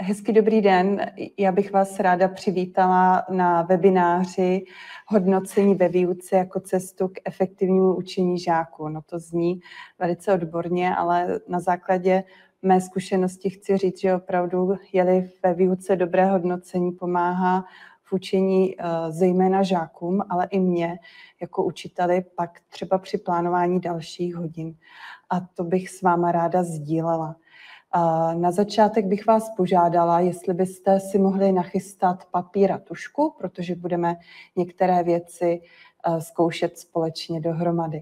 Hezký dobrý den. Já bych vás ráda přivítala na webináři Hodnocení ve výuce jako cestu k efektivnímu učení žáků. No to zní velice odborně, ale na základě mé zkušenosti chci říct, že opravdu je-li ve výuce dobré hodnocení, pomáhá v učení zejména žákům, ale i mně jako učiteli pak třeba při plánování dalších hodin. A to bych s váma ráda sdílela. Na začátek bych vás požádala, jestli byste si mohli nachystat papír a tužku, protože budeme některé věci zkoušet společně dohromady.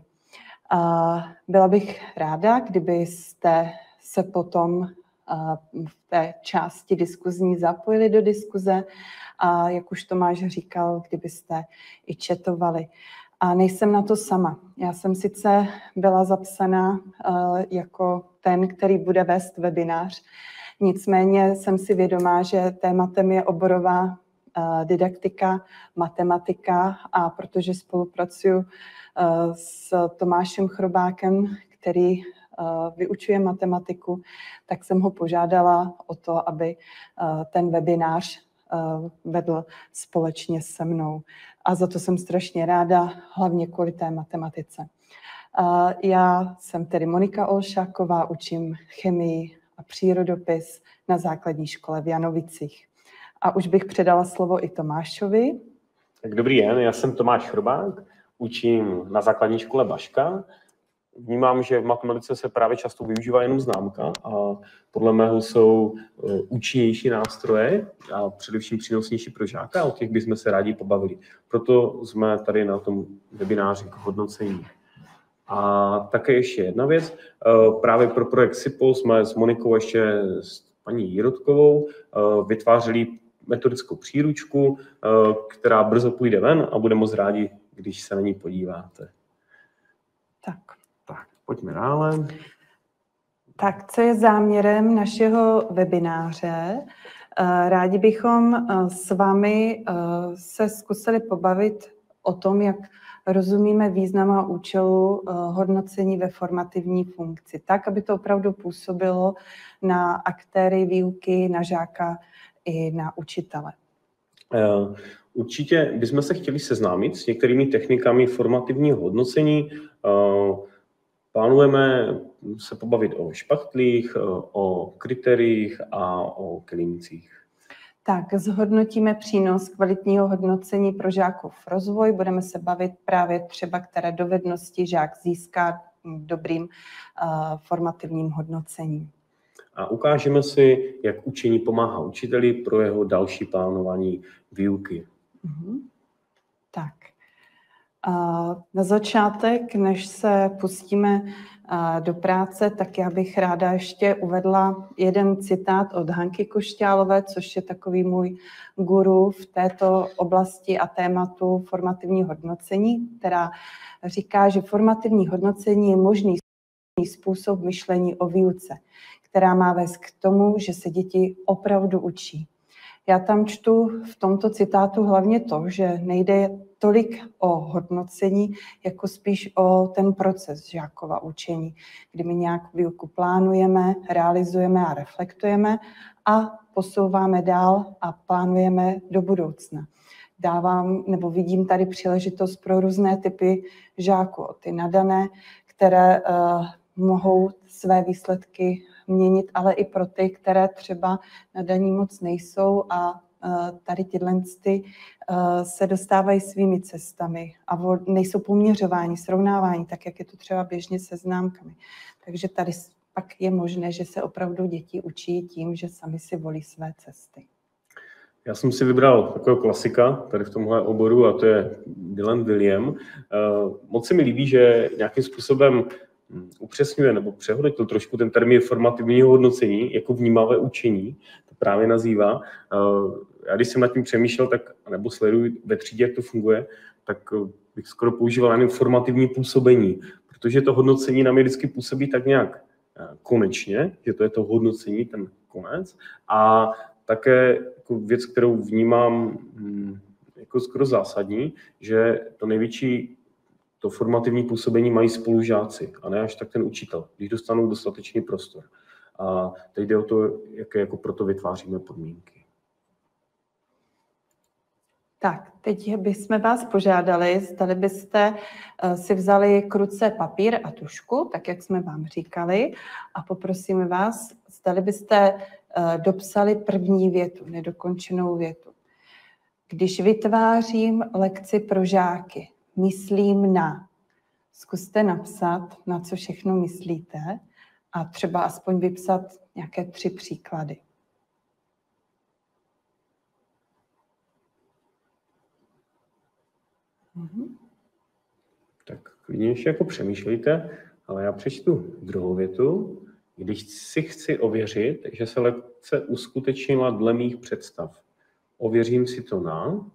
Byla bych ráda, kdybyste se potom v té části diskuzní zapojili do diskuze a jak už Tomáš říkal, kdybyste i chatovali. A nejsem na to sama. Já jsem sice byla zapsaná jako ten, který bude vést webinář, nicméně jsem si vědomá, že tématem je oborová didaktika, matematika a protože spolupracuju s Tomášem Chrobákem, který vyučuje matematiku, tak jsem ho požádala o to, aby ten webinář vedl společně se mnou. A za to jsem strašně ráda, hlavně kvůli té matematice. Já jsem tedy Monika Olšáková, učím chemii a přírodopis na základní škole v Janovicích. A už bych předala slovo i Tomášovi. Tak dobrý den, já jsem Tomáš Chrobák, učím na základní škole Baška. Vnímám, že v matematice se právě často využívá jenom známka a podle mého jsou účinnější nástroje a především přínosnější pro žáka a o těch bychom se rádi pobavili. Proto jsme tady na tom webináři k hodnocení. A také ještě jedna věc, právě pro projekt SIPO jsme s Monikou ještě s paní Jirotkovou vytvářeli metodickou příručku, která brzo půjde ven a budeme moc rádi, když se na ní podíváte. Tak, pojďme dále. Tak, co je záměrem našeho webináře? Rádi bychom s vámi se zkusili pobavit o tom, jak rozumíme význam a účelu hodnocení ve formativní funkci, tak, aby to opravdu působilo na aktéry výuky, na žáka i na učitele. Určitě bychom se chtěli seznámit s některými technikami formativního hodnocení. Plánujeme se pobavit o špachtlích, o kritériích a o klincích. Tak, zhodnotíme přínos kvalitního hodnocení pro žákův rozvoj. Budeme se bavit právě třeba, které dovednosti žák získá dobrým formativním hodnocením. A ukážeme si, jak učení pomáhá učiteli pro jeho další plánování výuky. Tak. Na začátek, než se pustíme do práce, tak já bych ráda ještě uvedla jeden citát od Hanky Košťálové, což je takový můj guru v této oblasti a tématu formativní hodnocení, která říká, že formativní hodnocení je možný způsob myšlení o výuce, která má vést k tomu, že se děti opravdu učí. Já tam čtu v tomto citátu hlavně to, že nejde tolik o hodnocení, jako spíš o ten proces žákova učení, kdy my nějak výuku plánujeme, realizujeme a reflektujeme a posouváme dál a plánujeme do budoucna. Vidím tady příležitost pro různé typy žáků, ty nadané, které mohou své výsledky měnit, ale i pro ty, které třeba nadaní moc nejsou a tady tyhle se dostávají svými cestami a nejsou poměřování, srovnávání, tak jak je to třeba běžně se známkami. Takže tady pak je možné, že se opravdu děti učí tím, že sami si volí své cesty. Já jsem si vybral takového klasika tady v tomhle oboru a to je Dylan Wiliam. Moc se mi líbí, že nějakým způsobem upřesňuje nebo přehodnotil trošku ten termín formativního hodnocení jako vnímavé učení, to právě nazývá. Já když jsem nad tím přemýšlel, nebo sleduji ve třídě, jak to funguje, tak bych skoro používal jenom formativní působení, protože to hodnocení na mě vždycky působí tak nějak konečně, že to je to hodnocení, ten konec, a také jako věc, kterou vnímám jako skoro zásadní, že to formativní působení mají spolužáci a ne až tak ten učitel, když dostanou dostatečný prostor. A teď jde o to, jaké jako proto vytváříme podmínky. Tak, teď bychom vás požádali, zdali byste si vzali k ruce papír a tužku, tak jak jsme vám říkali, a poprosíme vás, zdali byste dopsali první větu, nedokončenou větu. Když vytvářím lekci pro žáky, myslím na. Zkuste napsat, na co všechno myslíte a třeba aspoň vypsat nějaké 3 příklady. Tak klidně ještě jako přemýšlejte, ale já přečtu druhou větu. Když si chci ověřit, že se lekce uskutečnila dle mých představ, ověřím si to na...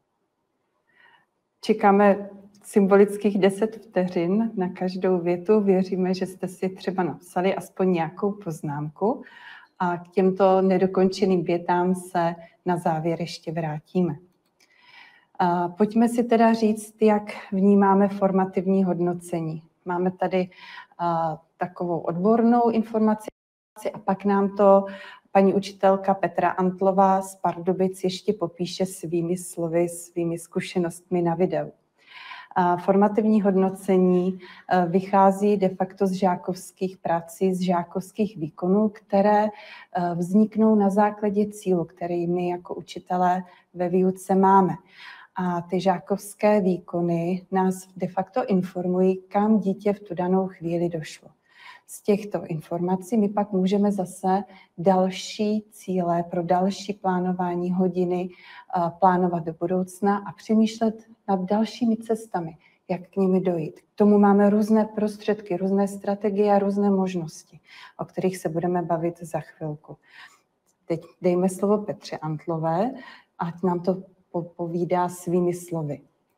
Čekáme symbolických 10 vteřin na každou větu. Věříme, že jste si třeba napsali aspoň nějakou poznámku a k těmto nedokončeným větám se na závěr ještě vrátíme. Pojďme si teda říct, jak vnímáme formativní hodnocení. Máme tady takovou odbornou informaci a pak nám to paní učitelka Petra Antlová z Pardubic ještě popíše svými slovy, svými zkušenostmi na videu. Formativní hodnocení vychází de facto z žákovských prací, z žákovských výkonů, které vzniknou na základě cílu, který my jako učitelé ve výuce máme. A ty žákovské výkony nás de facto informují, kam dítě v tu danou chvíli došlo. Z těchto informací my pak můžeme zase další cíle pro další plánování hodiny plánovat do budoucna a přemýšlet nad dalšími cestami, jak k nimi dojít. K tomu máme různé prostředky, různé strategie a různé možnosti, o kterých se budeme bavit za chvilku. Teď dejme slovo Petře Antlové, ať nám to povídá svými slovy.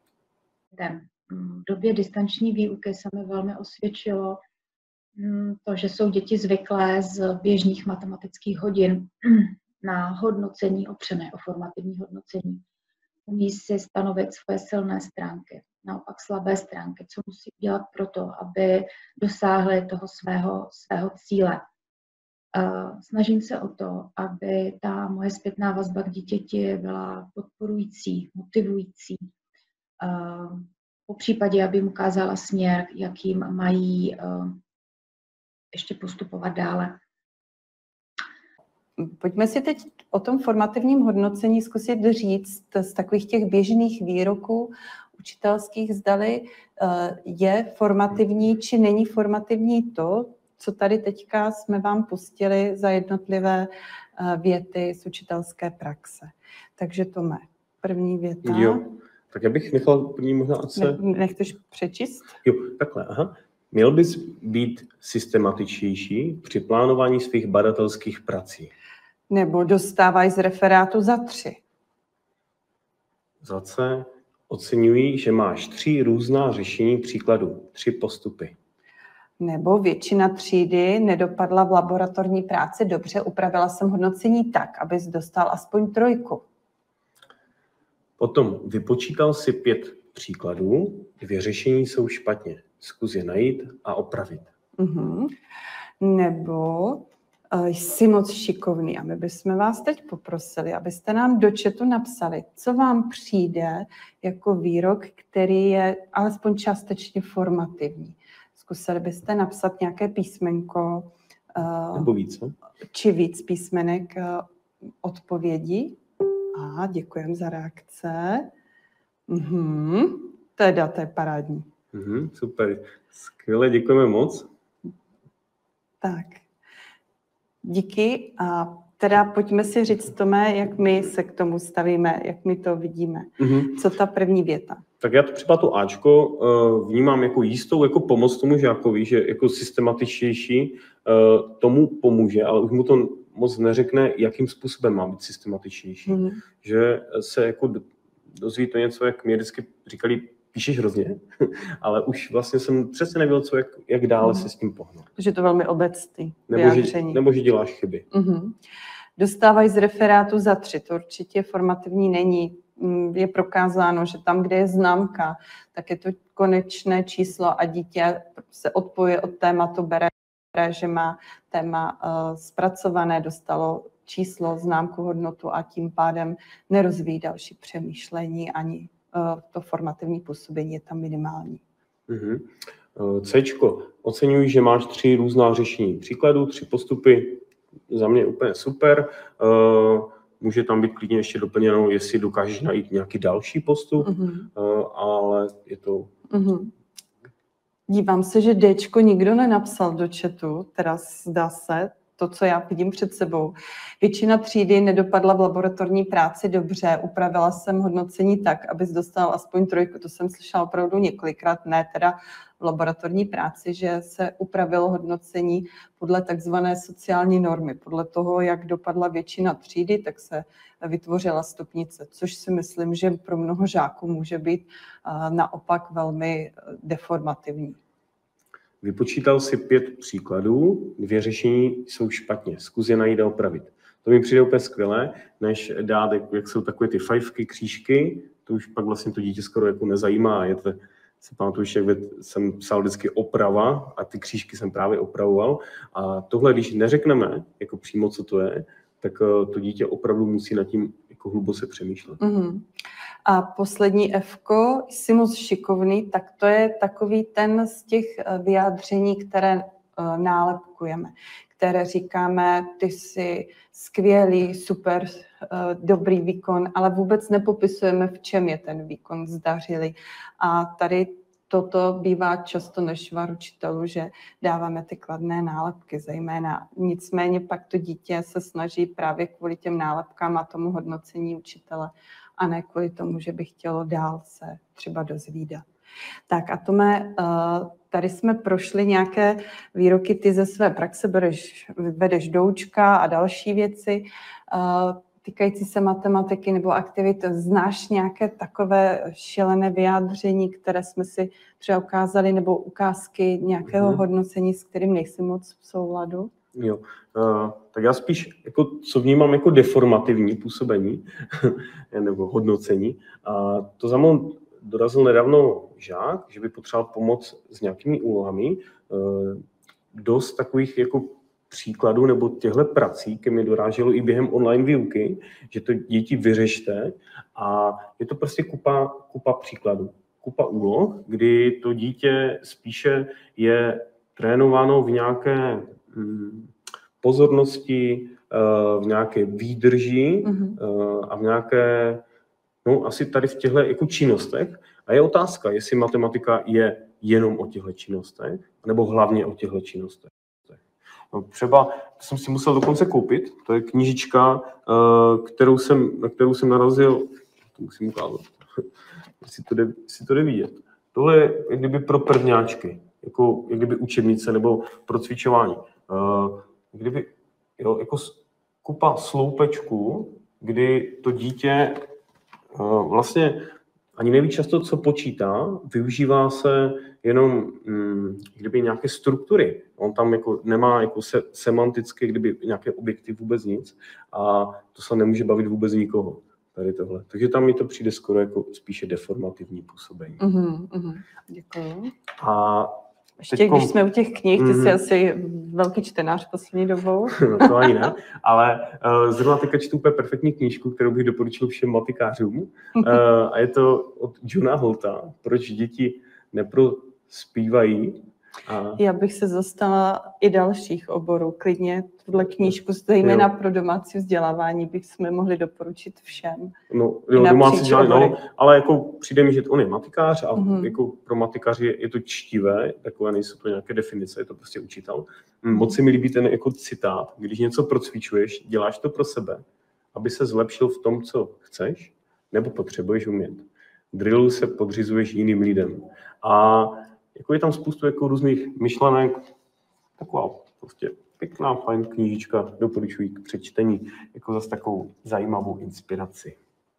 V době distanční výuky se mi velmi osvědčilo to, že jsou děti zvyklé z běžných matematických hodin na hodnocení opřené o formativní hodnocení. Umí si stanovit svoje silné stránky, naopak slabé stránky, co musí dělat pro to, aby dosáhly toho svého cíle. Snažím se o to, aby ta moje zpětná vazba k dítěti byla podporující, motivující. Po případě, aby mu ukázala směr, jakým mají ještě postupovat dále. Pojďme si teď o tom formativním hodnocení zkusit říct z takových těch běžných výroků učitelských, zdali je formativní či není formativní to, co tady teďka jsme vám pustili za jednotlivé věty z učitelské praxe. Takže Tome, první věta. Jo, tak já bych nechal první možná, ať se... Nechceš přečíst? Jo, takhle, aha. Měl bys být systematičtější při plánování svých badatelských prací. Nebo dostávaj z referátu za 3. Za C. Oceňují, že máš 3 různá řešení příkladů, 3 postupy. Nebo většina třídy nedopadla v laboratorní práci dobře, upravila jsem hodnocení tak, abys dostal aspoň 3. Potom vypočítal si 5 příkladů, 2 řešení jsou špatně. Zkus je najít a opravit. Nebo jsi moc šikovný a my bychom vás teď poprosili, abyste nám do chatu napsali, co vám přijde jako výrok, který je alespoň částečně formativní. Zkusili byste napsat nějaké písmenko nebo více? Či víc písmenek odpovědí. A děkujeme za reakce. Teda, to je parádní. Super, skvěle, děkujeme moc. Tak, díky a teda pojďme si říct, Tome, jak my se k tomu stavíme, jak my to vidíme. Co ta první věta? Tak já to třeba to Ačko vnímám jako jistou jako pomoc tomu žákovi, že jako systematičtější tomu pomůže, ale už mu to moc neřekne, jakým způsobem má být systematičnější. Že se jako dozví to něco, jak mě vždycky říkali, píšeš hrozně, ale už vlastně jsem přesně nevěděl, co, jak dále se s tím pohnout. Takže to velmi obecný vyjádření. Nebo že děláš chyby. Dostávají z referátu za 3, to určitě formativní není. Je prokázáno, že tam, kde je známka, tak je to konečné číslo a dítě se odpojuje od tématu, bere že má téma zpracované, dostalo číslo, známku, hodnotu a tím pádem nerozvíjí další přemýšlení ani to formativní působení je tam minimální. Cčko, oceňuji, že máš 3 různá řešení příkladů, 3 postupy, za mě úplně super. Může tam být klidně ještě doplněno, jestli dokážeš najít nějaký další postup, ale je to... Dívám se, že Dčko nikdo nenapsal do chatu, teda zdá se, to, co já vidím před sebou. Většina třídy nedopadla v laboratorní práci dobře, upravila jsem hodnocení tak, abys dostal aspoň 3, to jsem slyšela opravdu několikrát, ne teda v laboratorní práci, že se upravilo hodnocení podle takzvané sociální normy. Podle toho, jak dopadla většina třídy, tak se vytvořila stupnice, což si myslím, že pro mnoho žáků může být naopak velmi deformativní. Vypočítal si 5 příkladů, 2 řešení jsou špatně, zkus je najít a opravit. To mi přijde úplně skvělé, než dát, jak jsou takové ty fajfky, křížky, to už pak vlastně to dítě skoro jako nezajímá. Si pamatuju, jak jsem psal vždycky oprava a ty křížky jsem právě opravoval. A tohle, když neřekneme jako přímo, co to je, tak to dítě opravdu musí nad tím jako hluboce přemýšlet. A poslední F-ko, jsi moc šikovný, tak to je takový ten z těch vyjádření, které nálepkujeme, které říkáme, ty jsi skvělý, super, dobrý výkon, ale vůbec nepopisujeme, v čem je ten výkon zdařilý. A tady toto bývá často nešvar učitelů, že dáváme ty kladné nálepky zejména. Nicméně pak to dítě se snaží právě kvůli těm nálepkám a tomu hodnocení učitele a ne kvůli tomu, že by chtělo dál se třeba dozvídat. Tak a Tome, tady jsme prošli nějaké výroky, ty ze své praxe vedeš doučka a další věci týkající se matematiky nebo aktivit. Znáš nějaké takové šílené vyjádření, které jsme si třeba ukázali, nebo ukázky nějakého hodnocení, s kterým nejsi moc v souladu? Jo, tak já spíš, jako, co vnímám jako deformativní působení nebo hodnocení. A to za mnou dorazil nedávno žák, že by potřeboval pomoc s nějakými úlohami. Dost takových jako příkladů nebo těchto prací ke mně doráželo i během online výuky, že to děti vyřešte a je to prostě kupa příkladů, kupa úloh, kdy to dítě spíše je trénováno v nějaké pozornosti, v nějaké výdrži a v nějaké, no asi tady v těchto jako činnostech. A je otázka, jestli matematika je jenom o těchto činnostech, nebo hlavně o těchto činnostech. No, třeba, to jsem si musel dokonce koupit, to je knížička, na kterou jsem narazil, to musím ukázat, jestli to jde vidět. Tohle je jak kdyby pro prvňáčky, jako jak kdyby učebnice nebo pro cvičování. Kdyby, jo, jako kupa sloupečků, kdy to dítě vlastně ani neví často, co počítá, využívá se jenom kdyby nějaké struktury. On tam jako nemá jako semanticky kdyby nějaké objekty vůbec nic a to se nemůže bavit vůbec nikoho. Tady tohle. Takže tam mi to přijde skoro jako spíše deformativní působení. Děkuji. A ještě když jsme u těch knih, ty jsi asi velký čtenář poslední dobou. No to ani ne, ale zrovna teďka čtu úplně perfektní knížku, kterou bych doporučil všem matikářům. A je to od Johna Holta, Proč děti neprospívají. Já bych se zastala i dalších oborů. Klidně tuhle knížku, zejména pro domácí vzdělávání, bychom mohli doporučit všem. No, jo, domácí vzdělávání, no, ale jako přijde mi, že on je matikář a jako pro matikáři je to čtivé, takové nejsou to nějaké definice, je to prostě učitel. Moc se mi líbí ten jako citát, když něco procvičuješ, děláš to pro sebe, aby se zlepšil v tom, co chceš, nebo potřebuješ umět. Drillu se podřizuješ jiným lidem. A jako je tam spoustu jako různých myšlenek, taková prostě pěkná, fajn knížička, doporučuji k přečtení, jako zase takovou zajímavou inspiraci.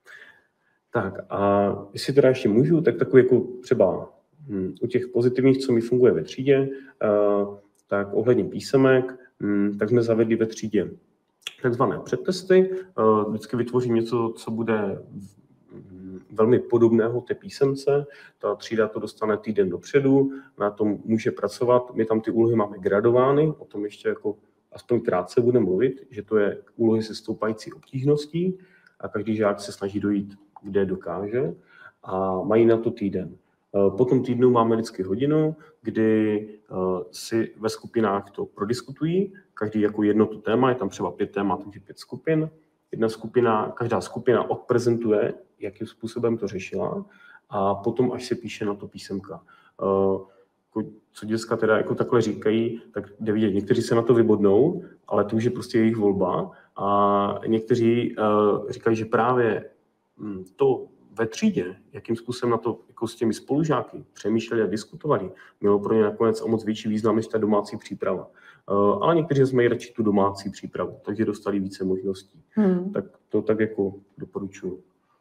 Tak a jestli teda ještě můžu, tak takový jako třeba u těch pozitivních, co mi funguje ve třídě, tak ohledně písemek, tak jsme zavedli ve třídě takzvané předtesty. Vždycky vytvořím něco, co bude velmi podobného té písemce. Ta třída to dostane týden dopředu, na tom může pracovat. My tam ty úlohy máme gradovány, o tom ještě jako aspoň krátce budeme mluvit, že to je úlohy se stoupající obtížností a každý žák se snaží dojít, kde dokáže a mají na to týden. Po tom týdnu máme vždycky hodinu, kdy si ve skupinách to prodiskutují, každý jako jedno to téma, je tam třeba 5 témat, takže 5 skupin. Každá skupina odprezentuje, jakým způsobem to řešila a potom až se píše na to písemka. Co děcka teda jako takhle říkají, tak jde vidět, někteří se na to vybodnou, ale to už je prostě jejich volba a někteří říkají, že právě to ve třídě, jakým způsobem na to jako s těmi spolužáky přemýšleli a diskutovali, mělo pro ně nakonec o moc větší význam než ta domácí příprava. Ale někteří jsme radši tu domácí přípravu, takže dostali více možností. Tak to tak jako doporučuji.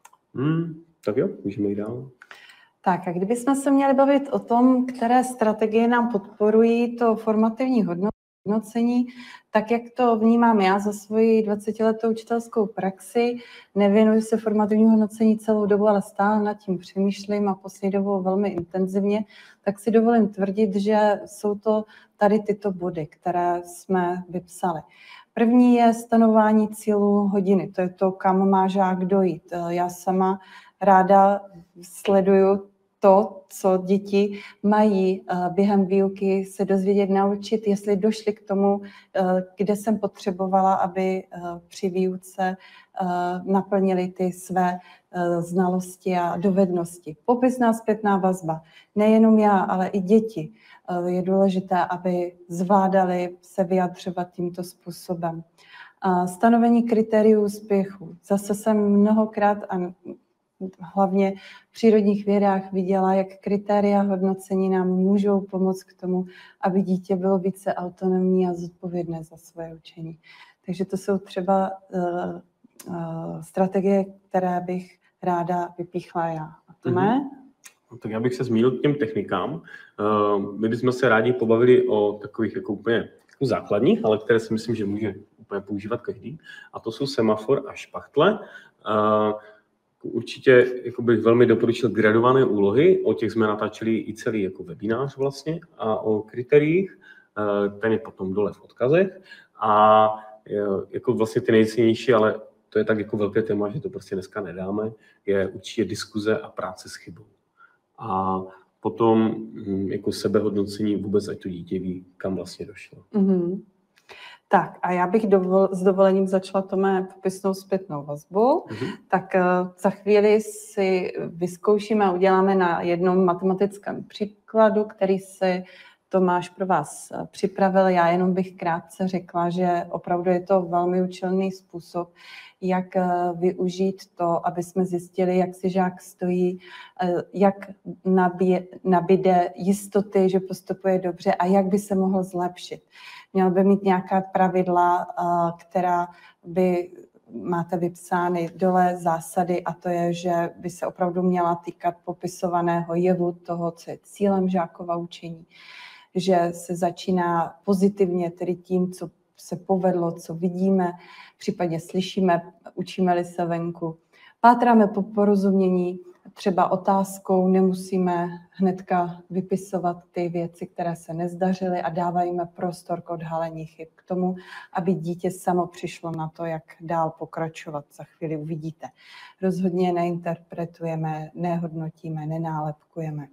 Tak jo, můžeme jít dál. Tak a kdybychom se měli bavit o tom, které strategie nám podporují to formativní hodnocení, tak jak to vnímám já za svoji 20letou učitelskou praxi, nevěnuji se formativnímu hodnocení celou dobu, ale stále nad tím přemýšlím a poslední dobou velmi intenzivně, tak si dovolím tvrdit, že jsou to tady tyto body, které jsme vypsali. První je stanování cílů hodiny, to je to, kam má žák dojít. Já sama ráda sleduju to, co děti mají během výuky se dozvědět, naučit, jestli došli k tomu, kde jsem potřebovala, aby při výuce naplnili ty své znalosti a dovednosti. Popisná zpětná vazba. Nejenom já, ale i děti. Je důležité, aby zvládali se vyjadřovat tímto způsobem. Stanovení kritérií úspěchu. Zase jsem mnohokrát a hlavně v přírodních vědách viděla, jak kritéria hodnocení nám můžou pomoct k tomu, aby dítě bylo více autonomní a zodpovědné za svoje učení. Takže to jsou třeba strategie, které bych ráda vypíchla já. A Tome? Tak já bych se zmínil k těm technikám. My bychom se rádi pobavili o takových jako úplně jako základních, ale které si myslím, že může úplně používat každý. A to jsou semafor a špachtle. Určitě jako bych velmi doporučil gradované úlohy, o těch jsme natáčeli i celý jako webinář vlastně a o kritériích, ten je potom dole v odkazech a jako vlastně ty nejcennější, ale to je tak jako velké téma, že to prostě dneska nedáme, je určitě diskuze a práce s chybou. A potom jako sebehodnocení vůbec, ať to dítě ví, kam vlastně došlo. Mm-hmm. Tak a já bych s dovolením začala Tome popisnou zpětnou vazbu. Tak za chvíli si vyzkoušíme a uděláme na jednom matematickém příkladu, který si Tomáš pro vás připravil. Já jenom bych krátce řekla, že opravdu je to velmi účelný způsob, jak využít to, aby jsme zjistili, jak si žák stojí, jak nabíde jistoty, že postupuje dobře a jak by se mohl zlepšit. Měl by mít nějaká pravidla, která by máte vypsány dole zásady a to je, že by se opravdu měla týkat popisovaného jevu toho, co je cílem žákova učení, že se začíná pozitivně tedy tím, co se povedlo, co vidíme, případně slyšíme, učíme-li se venku. Pátráme po porozumění, třeba otázkou, nemusíme hnedka vypisovat ty věci, které se nezdařily a dáváme prostor k odhalení chyb, k tomu, aby dítě samo přišlo na to, jak dál pokračovat. Za chvíli uvidíte. Rozhodně neinterpretujeme, nehodnotíme, nenálepkujeme.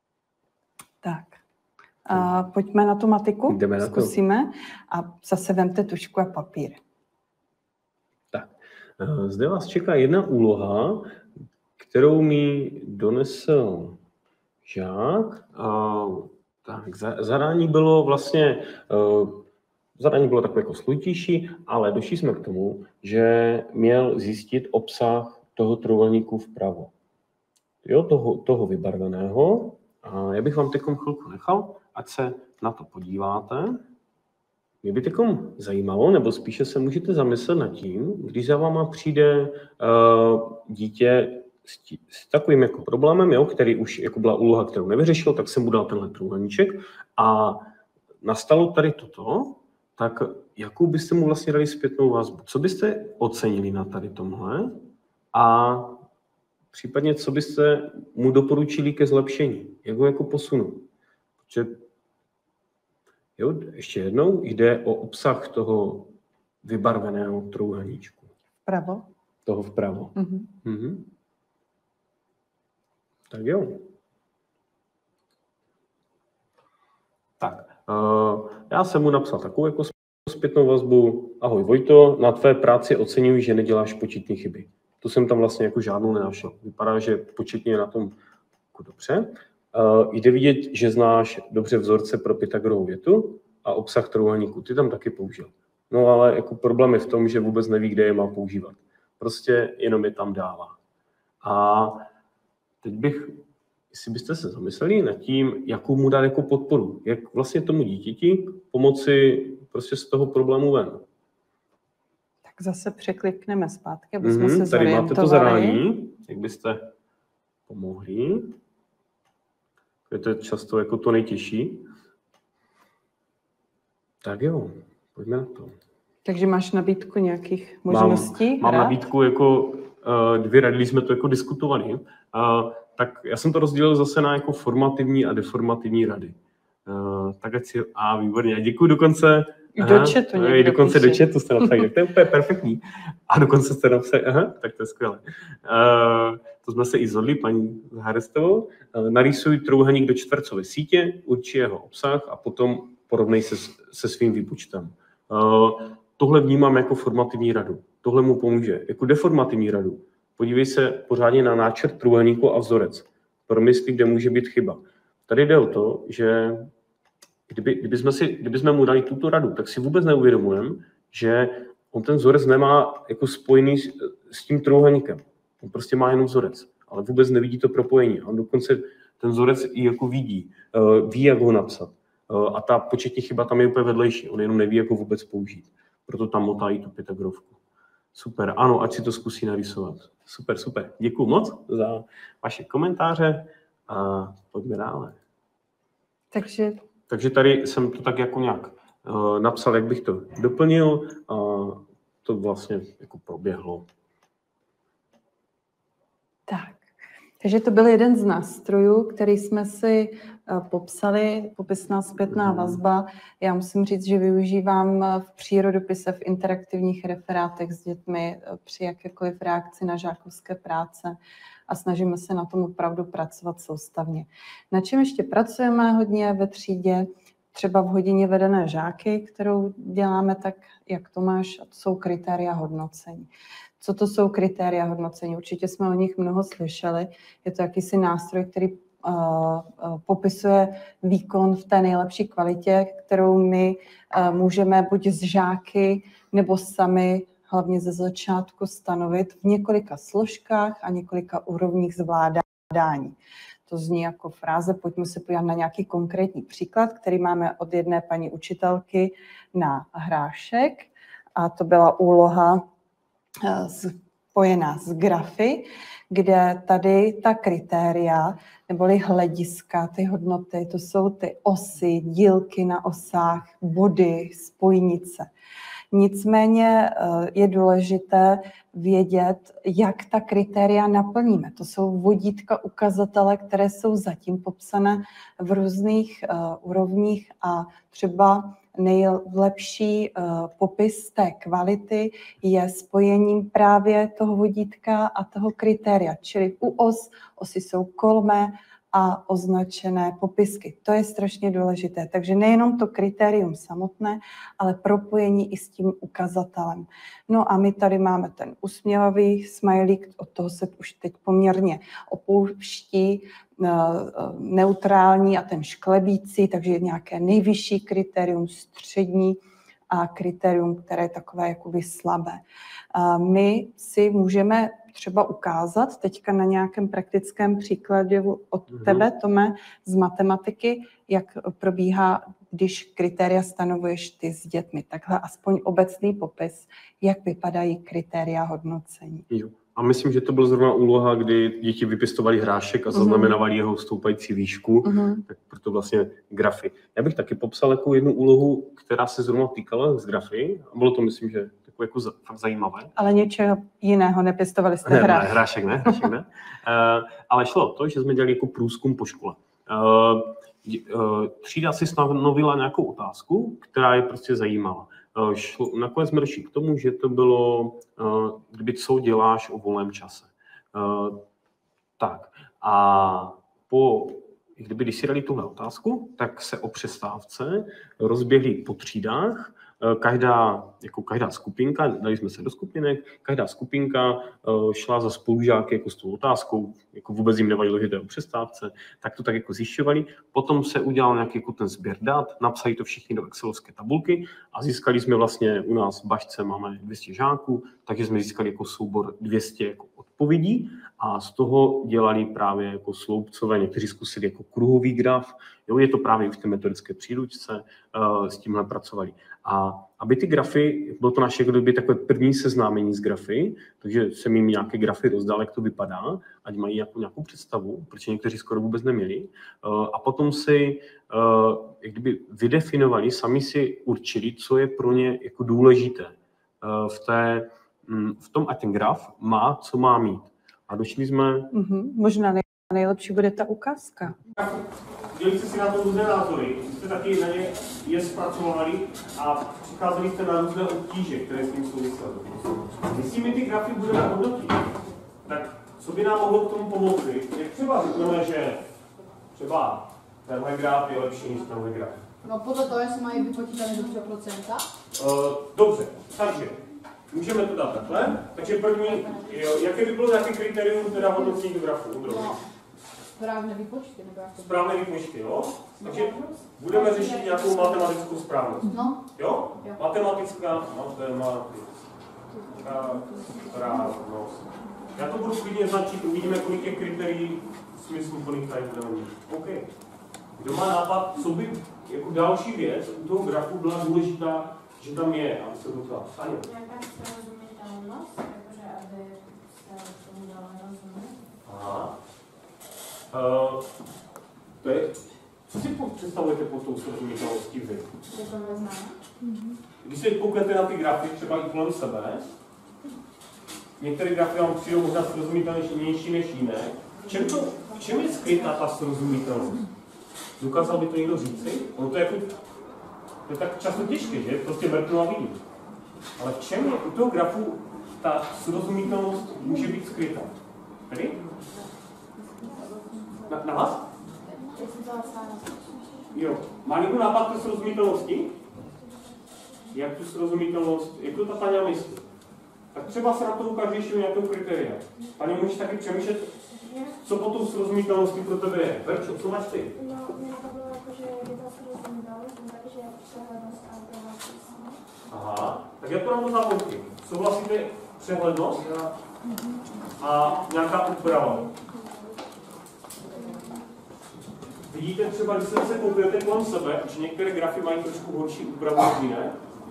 Tak. A pojďme na tu matiku, zkusíme a zase vemte tužku a papír. Tak, zde vás čeká jedna úloha, kterou mi donesl žák. Tak, zadání bylo vlastně, zadání bylo takové jako složitější, ale došli jsme k tomu, že měl zjistit obsah toho trojúhelníku vpravo. Jo, toho vybarveného. A já bych vám teď chvilku nechal, ať se na to podíváte. Mě by teď zajímalo, nebo spíše se můžete zamyslet nad tím, když za váma přijde dítě s takovým jako problémem, jo, který už jako byla úloha, kterou nevyřešil, tak jsem mu dal tenhle trojúhelníček a nastalo tady toto, tak jakou byste mu vlastně dali zpětnou vazbu? Co byste ocenili na tady tomhle? A Případně, co byste mu doporučili ke zlepšení? Jak ho jako posunout? Protože, jo, ještě jednou, jde o obsah toho vybarveného trojúhelníčku. Vpravo? Toho vpravo. Mhm. Tak jo. Tak, já jsem mu napsal takovou jako zpětnou vazbu. Ahoj Vojto, na tvé práci oceňuji, že neděláš početní chyby. Tu jsem tam vlastně jako žádnou nenašel. Vypadá, že početně je na tom jako dobře. Jde vidět, že znáš dobře vzorce pro Pythagorovou větu a obsah trojúhelníku. Ty tam taky použil. No ale jako problém je v tom, že vůbec neví, kde je má používat. Prostě jenom je tam dává. A teď bych, jestli byste se zamysleli nad tím, jakou mu dát jako podporu. Jak vlastně tomu dítěti pomoci prostě z toho problému ven. Tak zase překlikneme zpátky, aby jsme se tady máte to zorientovali. zadání, jak byste pomohli. To je často jako to nejtěžší. Tak jo, pojďme na to. Takže máš nabídku nějakých možností? Mám nabídku jako 2 rady, když jsme to jako diskutovali. Tak já jsem to rozdělil zase na jako formativní a deformativní rady. Tak ať si... výborně. Děkuji dokonce... Do chatu někdo dokonce píše. do chatu jste napsali, tak to je úplně perfektní. A dokonce jste napsali, tak to je skvělé. To jsme se i zhodli, paní Zaharestovou. Narýsuj trojúhelník do čtvercové sítě, urči jeho obsah a potom porovnej se svým výpočtem. Tohle vnímám jako formativní radu. Tohle mu pomůže. Jako deformativní radu. Podívej se pořádně na náčrt trojúhelníku a vzorec. Promysli, kde může být chyba. Tady jde o to, že kdybychom mu dali tuto radu, tak si vůbec neuvědomujeme, že on ten vzorec nemá jako spojený s tím trojúhelníkem. On prostě má jenom vzorec, ale vůbec nevidí to propojení. On dokonce ten vzorec i jako vidí, ví, jak ho napsat. A ta početní chyba tam je úplně vedlejší. On jenom neví, jak ho vůbec použít. Proto tam motají tu Pythagorovku. Super, ano, ať si to zkusí narýsovat. Super. Děkuju moc za vaše komentáře a pojďme dále. Takže tady jsem to tak jako nějak napsal, jak bych to doplnil a to vlastně jako proběhlo. Tak, takže to byl jeden z nástrojů, který jsme si popsali, popisná zpětná vazba. Já musím říct, že využívám v přírodopise, v interaktivních referátech s dětmi při jakékoliv reakci na žákovské práce a snažíme se na tom opravdu pracovat soustavně. Na čem ještě pracujeme hodně ve třídě? Třeba v hodině vedené žáky, kterou děláme tak, jak to máš, a to jsou kritéria hodnocení. Co to jsou kritéria hodnocení? Určitě jsme o nich mnoho slyšeli. Je to jakýsi nástroj, který popisuje výkon v té nejlepší kvalitě, kterou my můžeme buď z žáky nebo sami, hlavně ze začátku, stanovit v několika složkách a několika úrovních zvládání. To zní jako fráze, pojďme se podívat na nějaký konkrétní příklad, který máme od jedné paní učitelky na hrášek. A to byla úloha spojená s grafy, kde tady ta kritéria, neboli hlediska, ty hodnoty, to jsou ty osy, dílky na osách, body, spojnice. Nicméně je důležité vědět, jak ta kritéria naplníme. To jsou vodítka, ukazatele, které jsou zatím popsané v různých úrovních a třeba nejlepší popis té kvality je spojením právě toho vodítka a toho kritéria. Čili u osy jsou kolmé a označené popisky. To je strašně důležité. Takže nejenom to kritérium samotné, ale propojení i s tím ukazatelem. No a my tady máme ten usměvavý smajlík, od toho se už teď poměrně opouští, neutrální a ten šklebící, takže nějaké nejvyšší kritérium, střední a kritérium, které je takové jakoby slabé. My si můžeme třeba ukázat teďka na nějakém praktickém příkladu od tebe, Tome, z matematiky, jak probíhá, když kritéria stanovuješ ty s dětmi. Takhle aspoň obecný popis, jak vypadají kritéria hodnocení. Jo. A myslím, že to byla zrovna úloha, kdy děti vypěstovali hrášek a zaznamenávali jeho stoupající výšku, tak proto vlastně grafy. Já bych taky popsal jako jednu úlohu, která se zrovna týkala z grafy, a bylo to, myslím, že jako fakt zajímavé. Ale něčeho jiného nepěstovali jste hrášek? Hrášek ne. Ale šlo o to, že jsme dělali jako průzkum po škole. Třída si stanovila nějakou otázku, která je prostě zajímala. Nakonec jsme došli k tomu, že to bylo, kdyby co děláš o volném čase. Tak a když si dali tuhle otázku, tak se o přestávce rozběhli po třídách. Každá skupinka, dali jsme se do skupinek, každá skupinka šla za spolužáky jako s tou otázkou, jako vůbec jim nevadilo, že jde o přestávce, tak to tak jako zjišťovali. Potom se udělal nějaký jako ten sběr dat, napsali to všichni do excelovské tabulky a získali jsme vlastně u nás v Bašce máme 200 žáků, takže jsme získali jako soubor 200 jako odpovědí a z toho dělali právě jako sloupcové, někteří zkusili jako kruhový graf, jo, je to právě už v té metodické příručce, s tímhle pracovali. A aby ty grafy, bylo to naše kdyby takové první seznámení s grafy, takže jsem jim nějaké grafy rozdal, jak to vypadá, ať mají nějakou představu, protože někteří skoro vůbec neměli. A potom si kdyby vydefinovali, sami si určili, co je pro ně jako důležité v tom, ať ten graf má, co má mít. A došli jsme... Možná nejlepší bude ta ukázka. Dělili jste si na to různé názory, jste taky na ně je zpracovali a přicházeli jste na různé obtíže, které s tím souvisely. Jestli my ty grafy budeme hodnotit, tak co by nám mohlo k tomu pomoci? Jak třeba řekneme, že třeba tenhle graf je lepší než tenhle graf? No podle toho, jestli mají vypočítané do 3%. Dobře, takže můžeme to dát takhle. Takže první, jaké by bylo nějaké kritérium teda hodnocení grafu? No, správné výpočty. Správné výpočty, jo? Takže budeme řešit nějakou matematickou správnost. No. Jo? Matematická správnost. Já to budu klidně značit, uvidíme, kolik je kritérií smysluplných tady budeme mít. OK. Kdo má nápad, co by jako další věc u toho grafu byla důležitá, že tam je, aby se dostala. Aně. Jaká srozumitelnost, jakože aby se tomu dalo rozumět? Aha. To je, co si představujete pod tou srozumitelností vy? Že to neznáme? Když se kouknete na ty grafy, třeba i kolem sebe, některé grafy vám přijdou možná srozumitelnější než jiné. V čem je skrytá ta srozumitelnost? Dokázal by to někdo říci? Ono to je tak často těžké, že? Prostě mrknu a vidím. Ale v čem je u toho grafu ta srozumitelnost může být skrytá? Tady? Na vás? Jo. Má někdo nápad té srozumitelnosti? Jak tu srozumitelnost, jak to ta paní myslí? Tak třeba se na to ukáže ještě nějakou kritéria. Paní, můžeš taky přemýšlet, co po tou srozumitelností pro tebe je? Verčo, co máš ty? No, mě to bylo jako, že je to srozumitelnost, takže přehlednost a pravost. Aha, tak jak to nám to závodky? Souhlasíte přehlednost a nějaká úprava? Vidíte třeba, když se kouknete kolem sebe, že některé grafy mají trošku horší úpravu než jiné?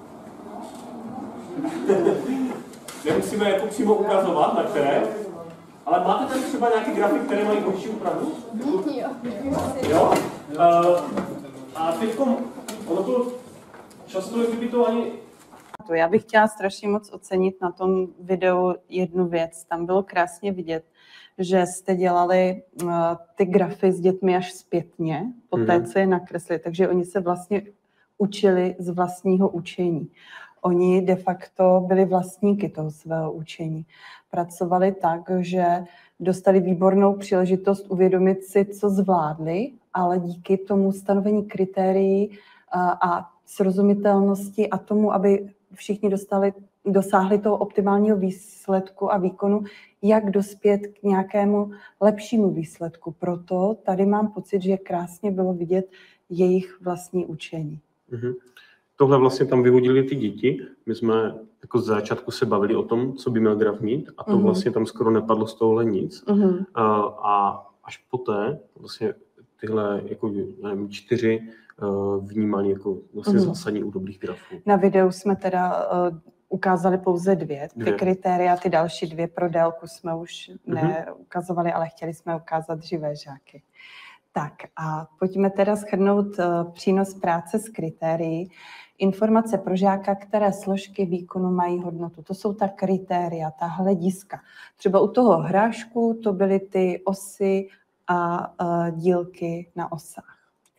Nemusíme jako přímo ukazovat, na které, ale máte tady třeba nějaké grafy, které mají horší úpravu? Jo? A teď ono to často je, kdyby to ani... Já bych chtěla strašně moc ocenit na tom videu jednu věc. Tam bylo krásně vidět, že jste dělali ty grafy s dětmi až zpětně, po té, co je nakresli. Takže oni se vlastně učili z vlastního učení. Oni de facto byli vlastníky toho svého učení. Pracovali tak, že dostali výbornou příležitost uvědomit si, co zvládli, ale díky tomu stanovení kritérií a srozumitelnosti a tomu, aby všichni dosáhli toho optimálního výsledku a výkonu, jak dospět k nějakému lepšímu výsledku. Proto tady mám pocit, že krásně bylo vidět jejich vlastní učení. Mm-hmm. Tohle vlastně tam vyvodili ty děti. My jsme jako z začátku se bavili o tom, co by měl graf mít, a to vlastně tam skoro nepadlo z tohohle nic. A až poté vlastně tyhle jako, nevím, 4 vnímali jako vlastně zásadní u dobrých grafů. Na videu jsme teda ukázali pouze 2. Ty kritéria, ty další 2 pro délku jsme už neukazovali, ale chtěli jsme ukázat živé žáky. Tak a pojďme teda shrnout přínos práce s kritérii. Informace pro žáka, které složky výkonu mají hodnotu. To jsou ta kritéria, ta hlediska. Třeba u toho hrášku to byly ty osy a dílky na osách.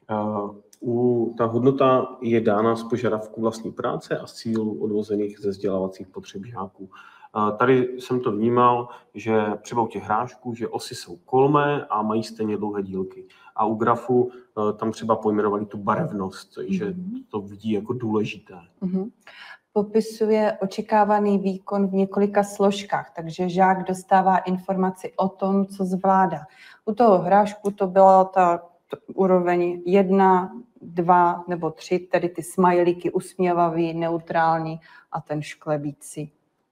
Ta hodnota je dána z požadavku vlastní práce a z cílů odvozených ze vzdělávacích potřeb žáků. Tady jsem to vnímal, že třeba u těch hrášků, že osy jsou kolmé a mají stejně dlouhé dílky. A u grafu tam třeba pojmenovali tu barevnost, že to vidí jako důležité. Popisuje očekávaný výkon v několika složkách, takže žák dostává informaci o tom, co zvládá. U toho hrášku to byla ta úroveň 1, 2 nebo 3, tedy ty smajlíky usměvavý, neutrální a ten šklebící.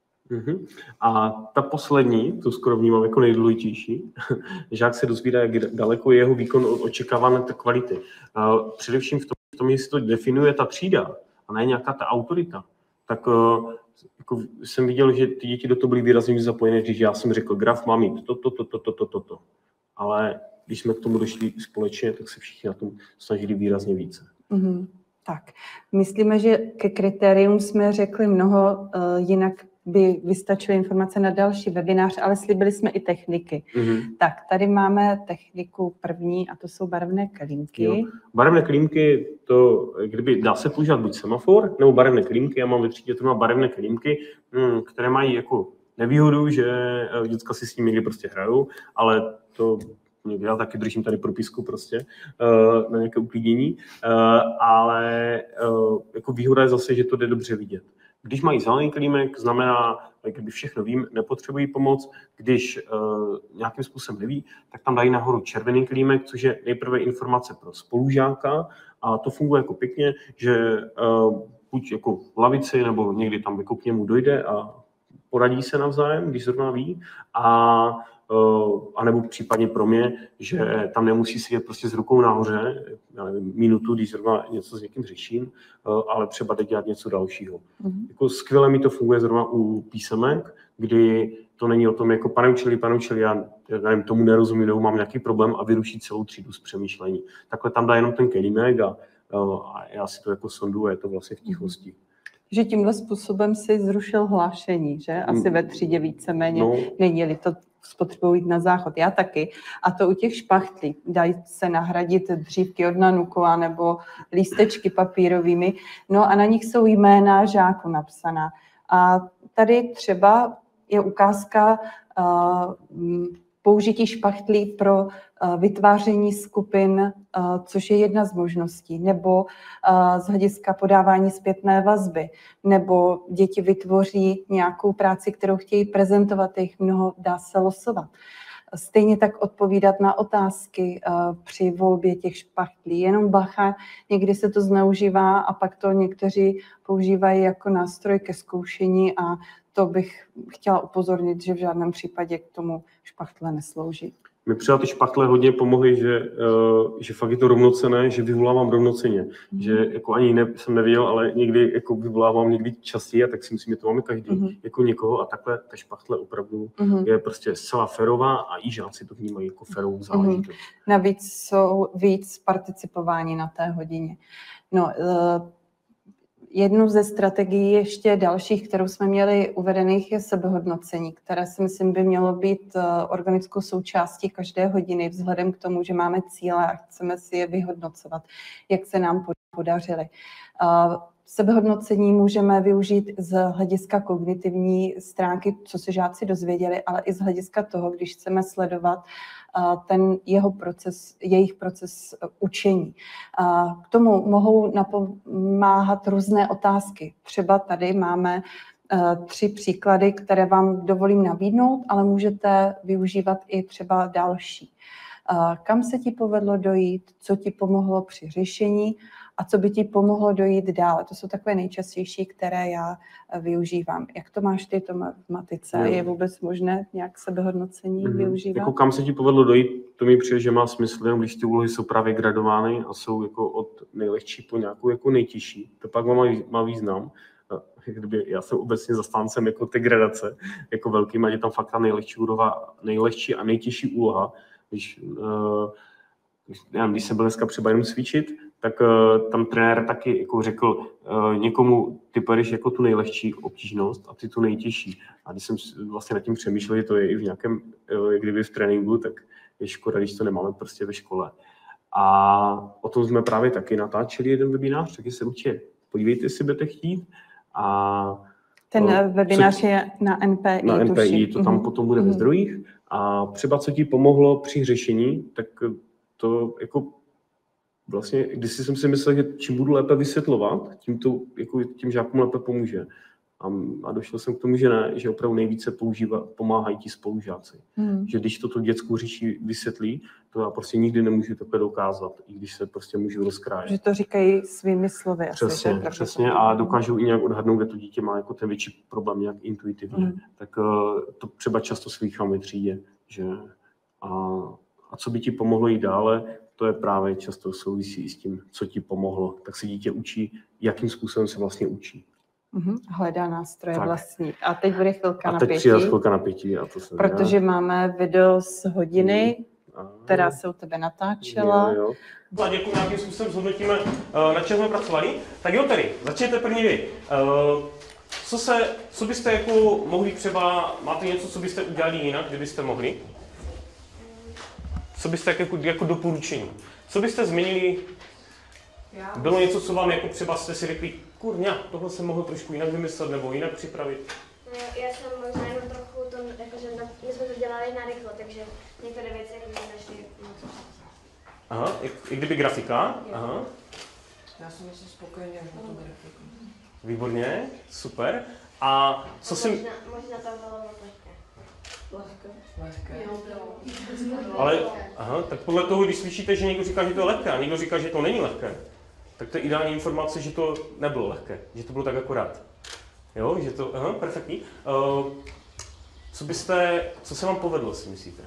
A ta poslední, tu skoro vnímám jako nejdůležitější, žák se dozvídá, jak daleko je jeho výkon od očekávané kvality. Především v tom, jestli to definuje ta třída a ne nějaká ta autorita, tak jako jsem viděl, že ty děti do toho byly výrazně zapojené, když já jsem řekl, graf má mít to. Ale když jsme k tomu došli společně, tak se všichni na tom snažili výrazně více. Tak, myslíme, že ke kritérium jsme řekli mnoho, jinak by vystačily informace na další webinář, ale slíbili jsme i techniky. Tak, tady máme techniku první a to jsou barevné kelímky. Jo. Barevné kelímky, to kdyby dá se používat buď semafor, nebo barevné kelímky. Já mám ve třídě to má barevné kelímky, které mají jako nevýhodu, že děcka si s nimi někdy prostě hrajou, ale to já taky držím tady propisku prostě na nějaké uklidnění, ale jako výhoda je zase, že to jde dobře vidět. Když mají zelený kelímek, znamená, kdyby všechno vím, nepotřebují pomoc. Když nějakým způsobem neví, tak tam dají nahoru červený kelímek, což je nejprve informace pro spolužáka a to funguje jako pěkně, že buď jako v lavici nebo někdy tam jako k němu dojde a poradí se navzájem, když zrovna ví, a nebo případně pro mě, že tam nemusí sedět prostě s rukou nahoře, já nevím, minutu, když zrovna něco s někým řeším, ale třeba jde dělat něco dalšího. Jako skvěle mi to funguje zrovna u písemek, kdy to není o tom, jako pane učili, já nevím, tomu nerozumím, nebo mám nějaký problém a vyruší celou třídu z přemýšlení. Takhle tam dá jenom ten kelímek a já si to jako sonduju, je to vlastně v tichosti. Že tímhle způsobem si zrušil hlášení, že? Asi ve třídě víceméně není-li to spotřebují jít na záchod. Já taky. A to u těch špachtlí. Dají se nahradit dřívky od Nanukova nebo lístečky papírovými. No a na nich jsou jména žáků napsaná. A tady třeba je ukázka použití špachtlí pro vytváření skupin, což je jedna z možností, nebo z hlediska podávání zpětné vazby, nebo děti vytvoří nějakou práci, kterou chtějí prezentovat, jejich mnoho dá se losovat. Stejně tak odpovídat na otázky při volbě těch špachtlí. Jenom bacha, někdy se to zneužívá a pak to někteří používají jako nástroj ke zkoušení a to bych chtěla upozornit, že v žádném případě k tomu špachtle neslouží. Mi třeba ty špachtle hodně pomohly, že fakt je to rovnocenné, že vyvolávám rovnocenně. Že jako ani jsem nevěděl, ale někdy jako vyvolávám někdy častěji a tak si myslím, že to máme každý jako někoho a takhle ta špachtle opravdu je prostě zcela férová a i žáci to vnímají jako férovou záležitost. Navíc jsou víc participování na té hodině. No, jednu ze strategií ještě dalších, kterou jsme měli uvedených, je sebehodnocení, které si myslím by mělo být organickou součástí každé hodiny, vzhledem k tomu, že máme cíle a chceme si je vyhodnocovat, jak se nám podařily. Sebehodnocení můžeme využít z hlediska kognitivní stránky, co se žáci dozvěděli, ale i z hlediska toho, když chceme sledovat jejich proces učení. K tomu mohou napomáhat různé otázky. Třeba tady máme 3 příklady, které vám dovolím nabídnout, ale můžete využívat i třeba další. Kam se ti povedlo dojít, co ti pomohlo při řešení a co by ti pomohlo dojít dále. To jsou takové nejčastější, které já využívám. Jak to máš ty to v matice? Je vůbec možné nějak sebehodnocení využívat? Jako kam se ti povedlo dojít, to mi přijde, že má smysl, jenom když ty úlohy jsou právě gradovány a jsou jako od nejlehčí po nějakou jako nejtěžší. To pak má význam. Kdyby já jsem obecně zastáncem jako té gradace, jako velkým, ať je tam fakt ta nejlehčí a nejtěžší úloha. Když když jsem byl dneska třeba jenom cvičit, tak tam trenér taky jako řekl někomu, ty pojedeš jako tu nejlehčí obtížnost a ty tu nejtěžší. A když jsem vlastně nad tím přemýšlel, že to je i v nějakém, jak kdyby v tréninku, tak je škoda, když to nemáme prostě ve škole. A o tom jsme právě taky natáčeli jeden webinář, taky se určitě podívejte, jestli budete chtít. A ten webinář je na NPI. Na NPI, to tam potom bude ve zdrojích. A třeba co ti pomohlo při řešení, tak to jako vlastně, když jsem si myslel, že čím budu lépe vysvětlovat, tím žákům lépe pomůže. A došel jsem k tomu, že ne, že opravdu nejvíce pomáhají ti spolužáci. Že když to dětskou řeči vysvětlí, to já prostě nikdy nemůžu takhle dokázat, i když se prostě můžu rozkrájet. Že to říkají svými slovy. Přesně a dokážou i nějak odhadnout, kde to dítě má jako ten větší problém nějak intuitivně. Tak to třeba často slýchám ve třídě. Že a co by ti pomohlo jít dále, to je právě často souvisí s tím, co ti pomohlo. Tak se dítě učí, jakým způsobem se vlastně učí. Hledá nástroje vlastní. A teď bude chvilka napětí. A teď přijde chvilka napětí. Protože máme video z hodiny, která se u tebe natáčela. Jo. A děkuji, nějakým způsobem zhodnotíme, na čem jsme pracovali. Tak jo, tady, začněte první vy. Co byste jako mohli třeba, máte něco, co byste udělali jinak, kdybyste mohli? Co byste jako doporučení? Co byste změnili? Bylo něco, co vám jako třeba jste si řekli, kurňa, tohle jsem mohl trošku jinak vymyslet nebo jinak připravit? Já jsem možná jenom trochu to, jakože my jsme to dělali narychlo, takže některé věci jako nešly moc. Aha, i kdyby grafika? Jo. Aha. Já jsem myslím spokojený až na tu grafiku. Výborně, super. A co si... Možná to bylo moc Lehké. Ale, tak podle toho, když slyšíte, že někdo říká, že to je lehké a někdo říká, že to není lehké, tak to je ideální informace, že to nebylo lehké, že to bylo tak akorát. Jo, že to, perfektní. Co se vám povedlo, si myslíte?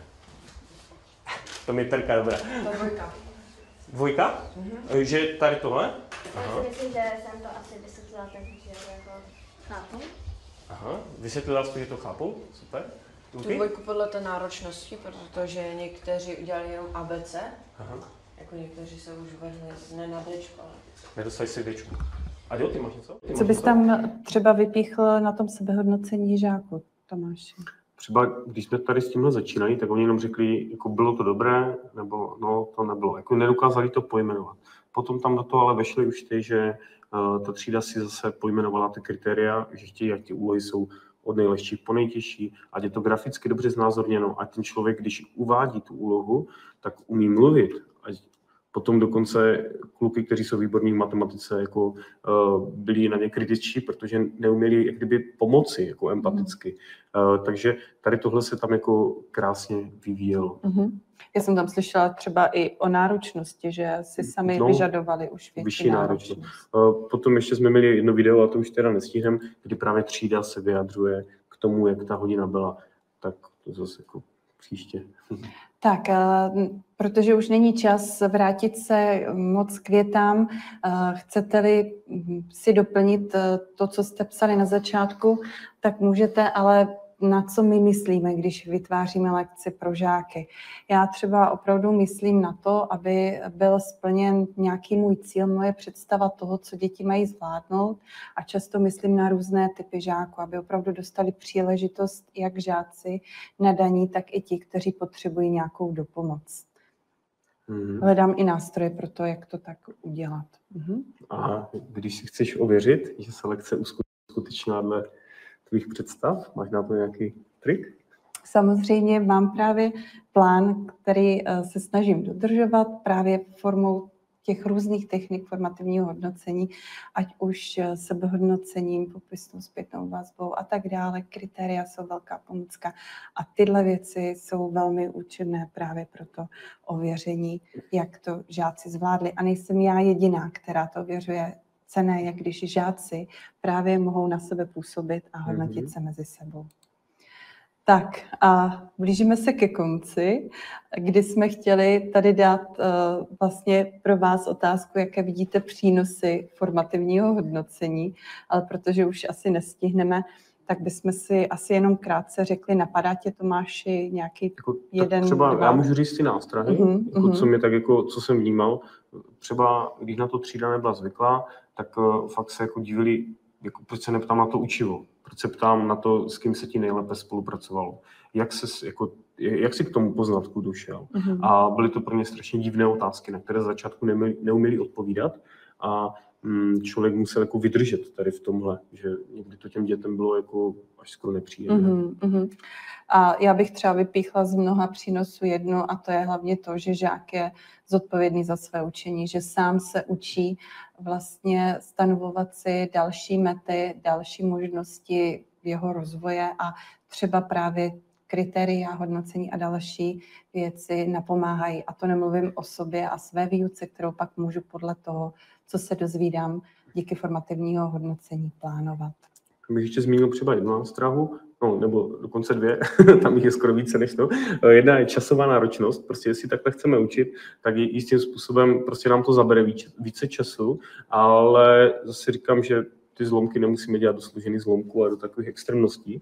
To mi terka, dobrá. To je dvojka. Dvojka? Že tady tohle? Já si myslím, že jsem to asi vysvětlila tak, že jako chápu. Vysvětlila jsi, že to chápu? Super. Tu dvojku podle té náročnosti, protože někteří udělali jenom ABC, jako někteří se už vrhli ne na Dčko, ale... Nedostali si Dčku. A jo, ty máš něco? Co bys tam třeba vypíchl na tom sebehodnocení žáků, Tomáši? Třeba když jsme tady s tímhle začínali, tak oni jenom řekli, jako bylo to dobré, nebo no, to nebylo. Jako nedokázali to pojmenovat. Potom tam do toho ale vešly už ty, že ta třída si zase pojmenovala ty kritéria, že chtějí, ať ty úlohy jsou od nejlehčích po nejtěžší, ať je to graficky dobře znázorněno, ať ten člověk, když uvádí tu úlohu, tak umí mluvit. Ať potom dokonce kluky, kteří jsou výborní v matematice, jako byli na ně kritičtí, protože neuměli jak kdyby pomoci jako empaticky. Takže tady tohle se tam jako krásně vyvíjelo. Já jsem tam slyšela třeba i o náročnosti, že si sami vyžadovali už vyšší náročnost. Potom ještě jsme měli jedno video, a to už teda nestihneme, kdy právě třída se vyjadřuje k tomu, jak ta hodina byla. Tak to zase jako příště. Tak, protože už není čas vrátit se moc k větám, chcete-li si doplnit to, co jste psali na začátku, tak můžete, ale na co my myslíme, když vytváříme lekci pro žáky. Já třeba opravdu myslím na to, aby byl splněn nějaký můj cíl, moje představa toho, co děti mají zvládnout, a často myslím na různé typy žáků, aby opravdu dostali příležitost jak žáci nadaní, tak i ti, kteří potřebují nějakou dopomoc. Hledám i nástroje pro to, jak to tak udělat. A když si chceš ověřit, že se lekce uskutečnila dle tvých představ, máš na to nějaký trik? Samozřejmě mám právě plán, který se snažím dodržovat právě formou těch různých technik formativního hodnocení, ať už sebehodnocením, popisnou zpětnou vazbou a tak dále. Kritéria jsou velká pomůcka a tyhle věci jsou velmi účinné právě pro to ověření, jak to žáci zvládli. A nejsem já jediná, která to ověřuje. Cenné, jak když žáci právě mohou na sebe působit a hodnotit se mezi sebou. Tak a blížíme se ke konci, kdy jsme chtěli tady dát vlastně pro vás otázku, jaké vidíte přínosy formativního hodnocení, ale protože už asi nestihneme, tak bychom si asi jenom krátce řekli, napadá tě, Tomáši, nějaký Jako, jeden, třeba dva? já můžu říct ty nástrahy, jako, co mě tak jako, co jsem vnímal. Třeba když na to třída nebyla zvyklá, tak fakt se jako divili, jako, proč se neptám na to učivo, proč se ptám na to, s kým se ti nejlépe spolupracovalo, jak jsi k tomu poznatku došel. A byly to pro mě strašně divné otázky, na které z začátku neuměli odpovídat a člověk musel jako vydržet tady v tomhle, že někdy to těm dětem bylo jako až skoro nepříjemné. A já bych třeba vypíchla z mnoha přínosů jednu, a to je hlavně to, že žák je zodpovědný za své učení, že sám se učí vlastně stanovovat si další mety, další možnosti jeho rozvoje a třeba právě kritéria, hodnocení a další věci napomáhají. A to nemluvím o sobě a své výuce, kterou pak můžu podle toho, co se dozvídám díky formativního hodnocení, plánovat. Bych ještě zmínil třeba jednu nástrahu, no, nebo dokonce dvě, tam jich je skoro více než to. Jedna je časová náročnost, prostě jestli takhle chceme učit, tak jistým způsobem prostě nám to zabere více času, ale zase říkám, že ty zlomky nemusíme dělat do složených zlomků, ale do takových extrémností.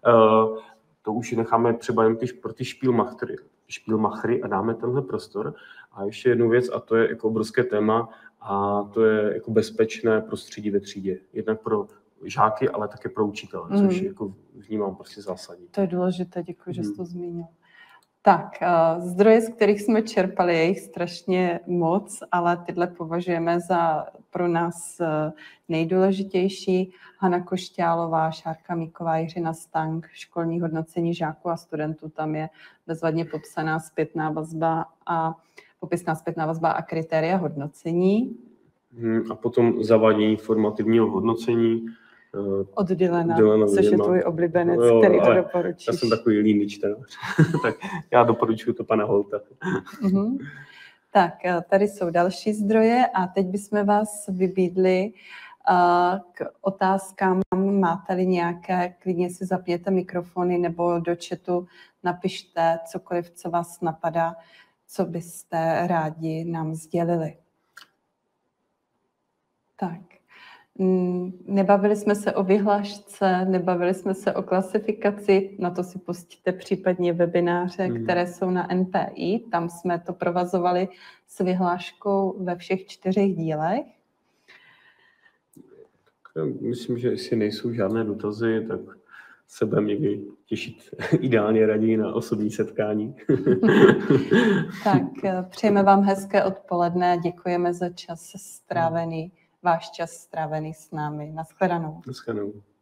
To už necháme třeba jen pro ty špílmachry a dáme tenhle prostor. A ještě jednu věc, a to je jako obrovské téma, a to je jako bezpečné prostředí ve třídě. Jednak pro žáky, ale také pro učitele, což jako vnímám prostě zásadní. To je důležité, děkuji, že jsi to zmínil. Tak, zdroje, z kterých jsme čerpali, je jich strašně moc, ale tyhle považujeme za pro nás nejdůležitější. Hana Košťálová, Šárka Míková, Jiřina Stank, školní hodnocení žáků a studentů, tam je bezvadně popsaná zpětná vazba a popisná zpětná vazba a kritéria hodnocení. A potom zavádění formativního hodnocení. Od Dylana, což je tvůj oblíbenec, který to doporučíš. Já jsem takový líný čtenář, tak já doporučuji to pana Holta. Tak, tady jsou další zdroje a teď bychom vás vybídli k otázkám. Máte-li nějaké, klidně si zapněte mikrofony nebo do chatu napište cokoliv, co vás napadá, co byste rádi nám sdělili. Tak. Nebavili jsme se o vyhlášce, nebavili jsme se o klasifikaci, na to si pustíte případně webináře, které jsou na NPI, tam jsme to provazovali s vyhláškou ve všech 4 dílech. Já myslím, že jestli nejsou žádné dotazy, tak se budeme někdy těšit ideálně raději na osobní setkání. Tak, přejeme vám hezké odpoledne, děkujeme za čas strávený, váš čas strávený s námi. Nashledanou. Nashledanou.